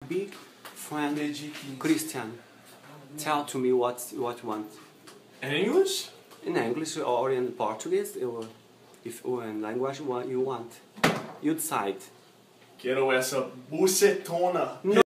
big friend, Christian. Tell to me what you want. In English? In English or in Portuguese, or in language you want. You decide. Quero essa bucetona.